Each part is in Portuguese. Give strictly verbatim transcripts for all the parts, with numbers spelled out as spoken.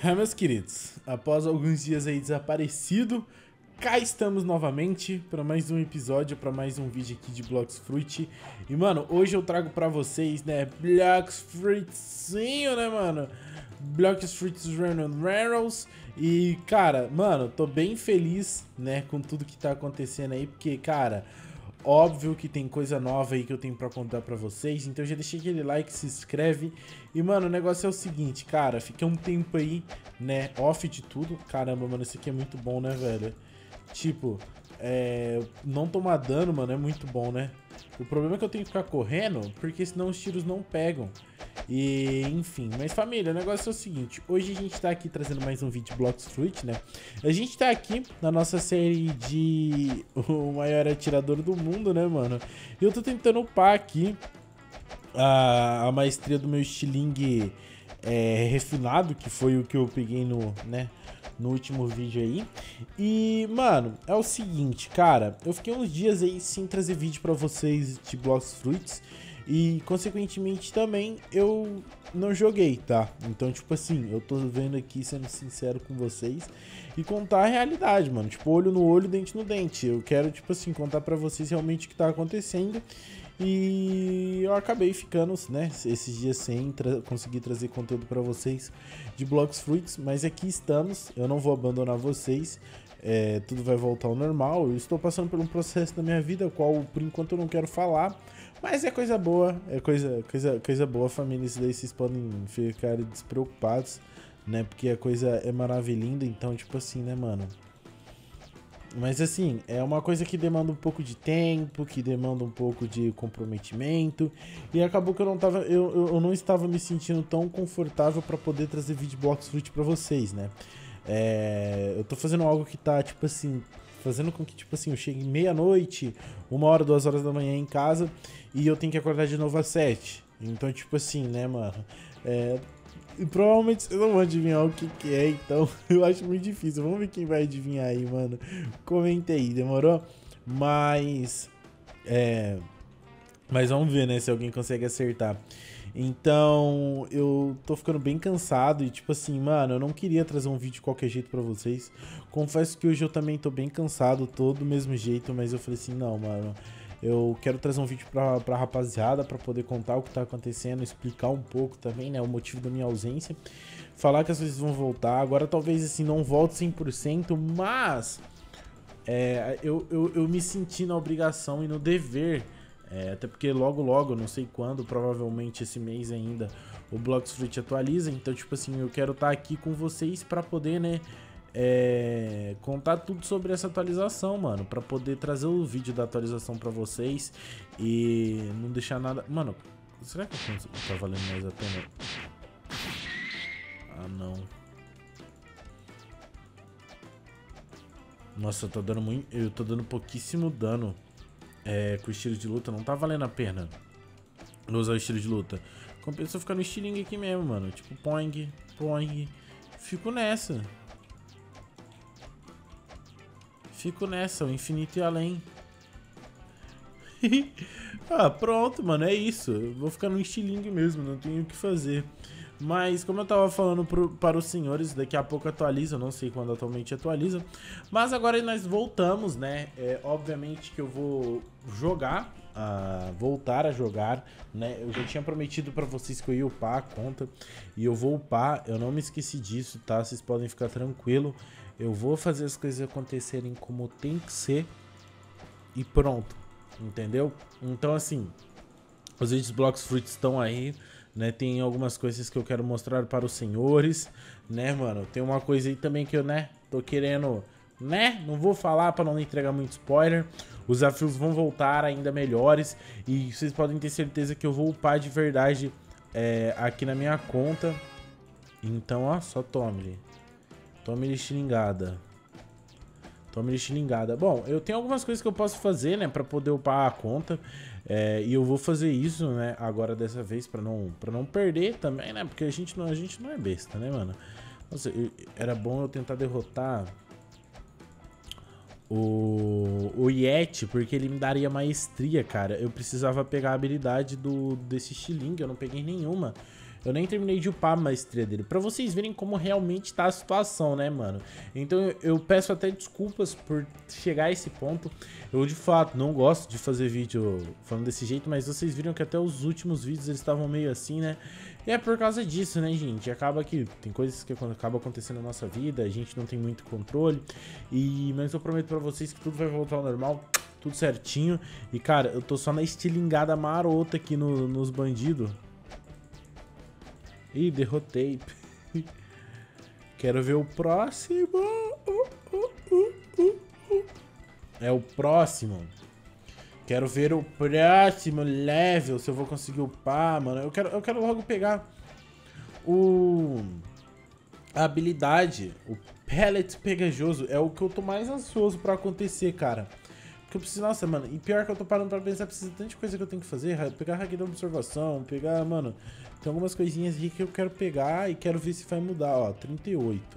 É, meus queridos, após alguns dias aí desaparecido, cá estamos novamente para mais um episódio, para mais um vídeo aqui de Blox Fruit. E, mano, hoje eu trago para vocês, né, Blox Fruitzinho, né, mano? Blox Fruits Random Rares. E, cara, mano, tô bem feliz, né, com tudo que tá acontecendo aí, porque, cara... Óbvio que tem coisa nova aí que eu tenho pra contar pra vocês, então já deixei aquele like, se inscreve. E, mano, o negócio é o seguinte, cara, fiquei um tempo aí, né, off de tudo. Caramba, mano, isso aqui é muito bom, né, velho? Tipo, é... não tomar dano, mano, é muito bom, né? O problema é que eu tenho que ficar correndo, porque senão os tiros não pegam. E, enfim, mas família, o negócio é o seguinte, hoje a gente tá aqui trazendo mais um vídeo de Blox Fruit, né? A gente tá aqui na nossa série de o maior atirador do mundo, né, mano? E eu tô tentando upar aqui a, a maestria do meu estilingue é, refinado, que foi o que eu peguei no, né, no último vídeo aí. E, mano, é o seguinte, cara, eu fiquei uns dias aí sem trazer vídeo pra vocês de Blox Fruits. E, consequentemente, também eu não joguei, tá? Então, tipo assim, eu tô vendo aqui, sendo sincero com vocês, e contar a realidade, mano. Tipo, olho no olho, dente no dente. Eu quero, tipo assim, contar pra vocês realmente o que tá acontecendo. E eu acabei ficando, né, esses dias sem tra conseguir trazer conteúdo pra vocês de Blox Fruits. Mas aqui estamos, eu não vou abandonar vocês. É, tudo vai voltar ao normal. Eu estou passando por um processo na minha vida, o qual, por enquanto, eu não quero falar. Mas é coisa boa, é coisa, coisa, coisa boa, família. Isso daí vocês podem ficar despreocupados, né? Porque a coisa é maravilhosa, então, tipo assim, né, mano? Mas assim, é uma coisa que demanda um pouco de tempo, que demanda um pouco de comprometimento. E acabou que eu não tava, eu, eu, eu não estava me sentindo tão confortável para poder trazer vídeo Blox Fruit pra vocês, né? É, eu tô fazendo algo que tá, tipo assim, fazendo com que, tipo assim, eu chegue meia-noite, uma hora, duas horas da manhã em casa e eu tenho que acordar de novo às sete. Então, tipo assim, né, mano? É, e provavelmente vocês não vão adivinhar o que que é, então eu acho muito difícil. Vamos ver quem vai adivinhar aí, mano. Comenta aí, demorou? Mas, é... Mas vamos ver, né, se alguém consegue acertar. Então, eu tô ficando bem cansado e, tipo assim, mano, eu não queria trazer um vídeo de qualquer jeito pra vocês. Confesso que hoje eu também tô bem cansado, tô do mesmo jeito, mas eu falei assim, não, mano, eu quero trazer um vídeo pra, pra rapaziada, pra poder contar o que tá acontecendo, explicar um pouco também, né, o motivo da minha ausência. Falar que as coisas vão voltar, agora talvez, assim, não volte cem por cento, mas é, eu, eu, eu me senti na obrigação e no dever. É, até porque logo logo, não sei quando, provavelmente esse mês ainda, o Blox Fruit atualiza. Então, tipo assim, eu quero estar aqui com vocês pra poder, né, é, contar tudo sobre essa atualização, mano. Pra poder trazer o vídeo da atualização pra vocês e não deixar nada... Mano, será que tá valendo mais a pena? Ah, não. Nossa, eu tô dando muito... Eu tô dando pouquíssimo dano. É, com o estilo de luta, não tá valendo a pena usar o estilo de luta. Compensa eu ficar no estilingue aqui mesmo, mano. Tipo, poing, poing. Fico nessa. Fico nessa, o infinito e além. Ah, pronto, mano, é isso. Eu vou ficar no estilingue mesmo, não tenho o que fazer. Mas, como eu tava falando pro, para os senhores, daqui a pouco atualiza, eu não sei quando atualmente atualiza. Mas agora nós voltamos, né? É, obviamente que eu vou jogar, uh, voltar a jogar, né? Eu já tinha prometido pra vocês que eu ia upar a conta. E eu vou upar, eu não me esqueci disso, tá? Vocês podem ficar tranquilo. Eu vou fazer as coisas acontecerem como tem que ser. E pronto, entendeu? Então, assim, os vídeos Blox Fruit estão aí. Né, tem algumas coisas que eu quero mostrar para os senhores, né, mano? Tem uma coisa aí também que eu, né, tô querendo, né? Não vou falar para não entregar muito spoiler. Os desafios vão voltar ainda melhores e vocês podem ter certeza que eu vou upar de verdade é, aqui na minha conta. Então, ó, só tome-lhe. Tome-lhe xingada. Tome-lhe xingada. Bom, eu tenho algumas coisas que eu posso fazer, né, para poder upar a conta. É, e eu vou fazer isso, né, agora dessa vez pra não, pra não perder também, né, porque a gente, não, a gente não é besta, né, mano. Nossa, eu, era bom eu tentar derrotar o, o Yeti, porque ele me daria maestria, cara. Eu precisava pegar a habilidade do, desse estilingue, eu não peguei nenhuma. eu nem terminei de upar a maestria dele. Pra vocês verem como realmente tá a situação, né, mano? Então eu, eu peço até desculpas por chegar a esse ponto. Eu, de fato, não gosto de fazer vídeo falando desse jeito, mas vocês viram que até os últimos vídeos eles estavam meio assim, né? E é por causa disso, né, gente? Acaba que tem coisas que acabam acontecendo na nossa vida, a gente não tem muito controle. E, mas eu prometo pra vocês que tudo vai voltar ao normal, tudo certinho. E, cara, eu tô só na estilingada marota aqui no, nos bandidos. Ih, derrotei. Quero ver o próximo. Uh, uh, uh, uh, uh. É o próximo. Quero ver o próximo level, se eu vou conseguir upar, mano. Eu quero, eu quero logo pegar o... a habilidade, o Pellet Pegajoso. É o que eu tô mais ansioso pra acontecer, cara. Porque eu preciso... Nossa, mano. E pior que eu tô parando pra pensar, precisa de tanta coisa que eu tenho que fazer. Pegar a de observação, pegar, mano... Tem algumas coisinhas aqui que eu quero pegar e quero ver se vai mudar, ó. trinta e oito.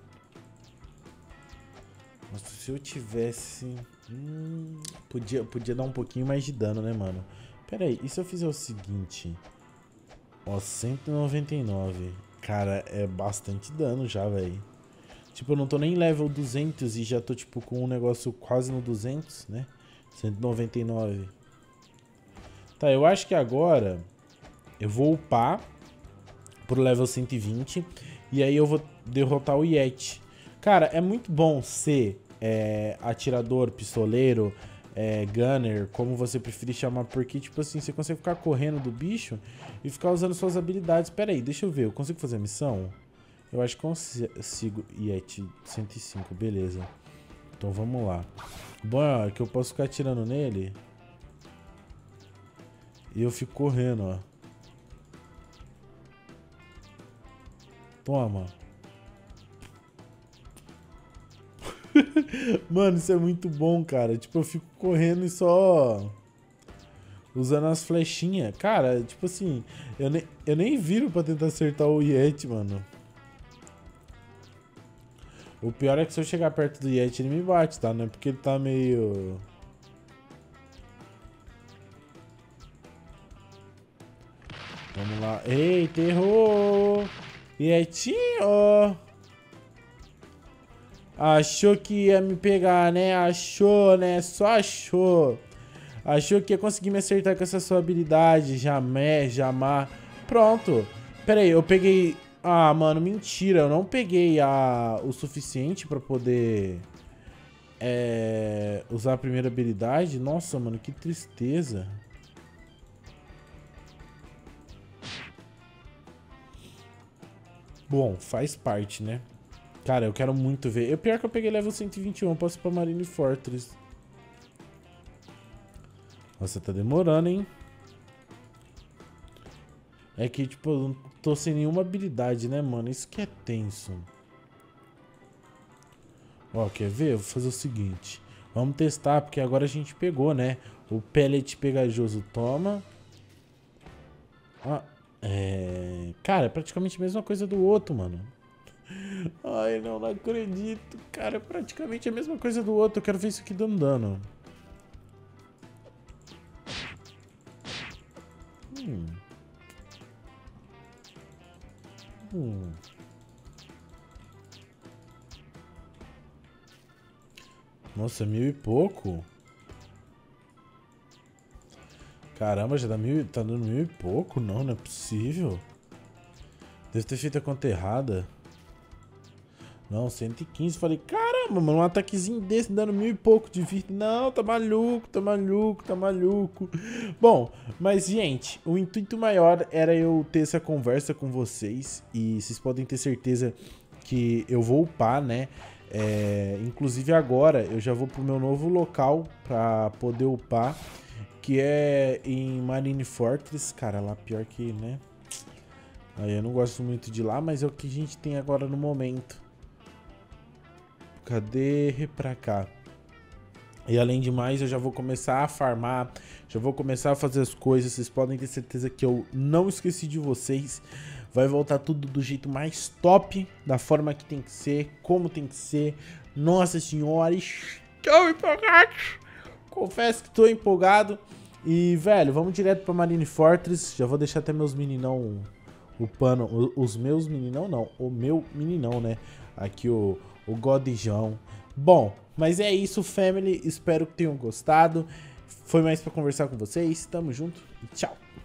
Nossa, se eu tivesse... Hum, podia, podia dar um pouquinho mais de dano, né, mano? Pera aí, e se eu fizer o seguinte? Ó, cento e noventa e nove. Cara, é bastante dano já, velho. Tipo, eu não tô nem level duzentos e já tô, tipo, com um negócio quase no duzentos, né? cento e noventa e nove. Tá, eu acho que agora eu vou upar pro level cento e vinte e aí eu vou derrotar o Yeti. Cara, é muito bom ser... É, atirador, pistoleiro, é, gunner, como você preferir chamar, porque, tipo assim, você consegue ficar correndo do bicho e ficar usando suas habilidades. Pera aí, deixa eu ver, eu consigo fazer a missão? Eu acho que consigo. Yeti cento e cinco, beleza. Então vamos lá. Bom, é que eu posso ficar atirando nele e eu fico correndo, ó. Toma. Mano, isso é muito bom, cara. Tipo, eu fico correndo e só usando as flechinhas. Cara, tipo assim, eu nem, eu nem viro pra tentar acertar o Yeti, mano. O pior é que se eu chegar perto do Yeti, ele me bate, tá? Não é porque ele tá meio... Vamos lá. Eita, errou! Yetinho! Achou que ia me pegar, né? Achou, né? Só achou. Achou que ia conseguir me acertar com essa sua habilidade. Jamais, jamais. Pronto. Pera aí, eu peguei... Ah, mano, mentira. Eu não peguei a... o suficiente pra poder... É... usar a primeira habilidade. Nossa, mano, que tristeza. Bom, faz parte, né? Cara, eu quero muito ver. Eu pior que eu peguei level cento e vinte e um, eu posso ir pra Marine Fortress. Nossa, tá demorando, hein? É que, tipo, eu não tô sem nenhuma habilidade, né, mano? Isso que é tenso. Ó, quer ver? Eu vou fazer o seguinte. Vamos testar, porque agora a gente pegou, né? O Pellet Pegajoso toma. Ah, é... Cara, é praticamente a mesma coisa do outro, mano. Ai, não, não acredito. Cara, é praticamente a mesma coisa do outro. Eu quero ver isso aqui dando dano. Hum. Hum. Nossa, mil e pouco? Caramba, já dá mil, tá dando mil e pouco? Não, não é possível. Deve ter feito a conta errada. Não, cento e quinze. Falei, caramba, mano, um ataquezinho desse dando mil e pouco de vida. Não, tá maluco, tá maluco, tá maluco. Bom, mas, gente, o intuito maior era eu ter essa conversa com vocês. E vocês podem ter certeza que eu vou upar, né? É, inclusive agora eu já vou pro meu novo local pra poder upar, que é em Marine Fortress. Cara, lá pior que, né? Aí eu não gosto muito de lá, mas é o que a gente tem agora no momento. Cadê? Pra cá. E além de mais, eu já vou começar a farmar, já vou começar a fazer as coisas. Vocês podem ter certeza que eu não esqueci de vocês. Vai voltar tudo do jeito mais top, da forma que tem que ser, como tem que ser. Nossa senhora, estou empolgado. Confesso que estou empolgado. E, velho, vamos direto pra Marine Fortress. Já vou deixar até meus meninão upando o, os meus meninão, não, o meu meninão, né? Aqui o, o Godijão. Bom, mas é isso, family. Espero que tenham gostado. Foi mais pra conversar com vocês. Tamo junto e tchau.